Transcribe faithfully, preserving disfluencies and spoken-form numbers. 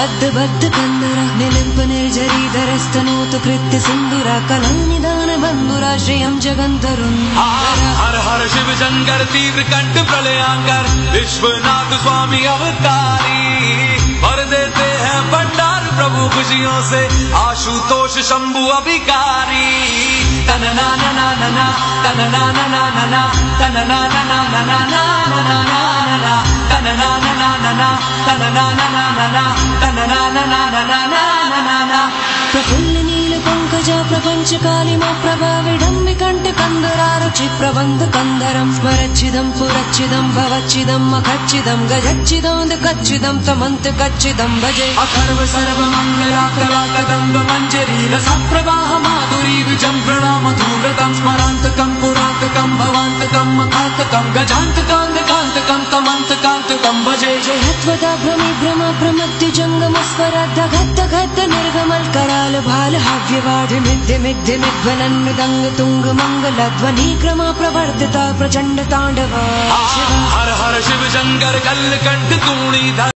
बद्ध बद्ध कंदर निलिंप निर्जरीधरस्तनोतु कृत्य सिंधुरा कलानिदान बंधुरा श्रियं जगंतरुन्धर। हर हर शिव शंकर तीव्र कंठ प्रलयांकर विश्वनाथ स्वामी अवतारी भर देते हैं भंडार प्रभु खुशियों से आशुतोष शंभु अभिकारी। तना ना ना ना ना ना तना ना ना ना ना ना तना ना ना ना ना ना ना ना ना ना तना ना ना ना ना ना तना ना ना ना ना ना तना ना ना ना ना ना ना ना ना। प्रफुल्ल नील पंकजा प्रपंच कालिमा प्रभा विडम्बि कंठ कंदरारुचि प्रबंध कंदरं स्मरच्चिदं पुरच्चिदं भवच्चिदं मखच्चिदं गजच्चिदं कच्चिदं तमंत कच्चिदं भजे। अथर्व सर्व मंगला कदम्ब मंजरी रसप्रवाह माधुरी द्विजं प्रणाम धूव्रतं स्मरान्तकं पुरान्तकं भवान्तकं मखान्तकं गजान्तकान्तकान्तकं तमन्तकान्तकं भजे। जयत्वदा भ्रमि भ्रम प्रमद्य जङ्गमस्वरद्ध गद्द गद्द निर्गमल कराल भाल हव्यवाधि मिद्य मिद्य मिद्वनन् मृदंग तुंग मंगल ध्वनि क्रमा प्रवर्तिता प्रचंड तांडवा। हर हर शिव शंकर कल्कंठ तूणी